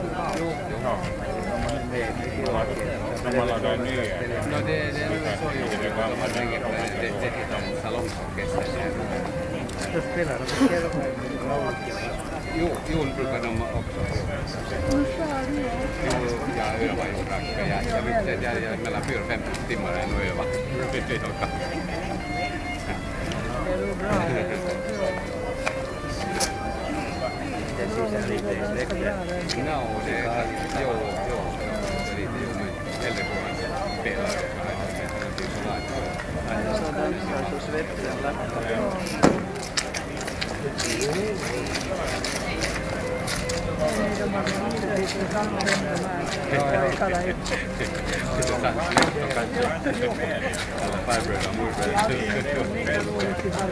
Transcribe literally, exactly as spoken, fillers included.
No. No man lagar nya. No, det, det är nog så ju. De lägger på det, det heter en salongsorkester. Så spelar de Jo, jul brukar de också. Jo, jag övar ju ganska. Jag, jag, jag, jag, jag mellan fyra och fem timmar än att öva. Det är bra. Det syns lite släkte. No, det är jo, jo, det är lite jo, men äldre får man spela. Så dansar så svetten lackar. Alla farbröder och morbröder.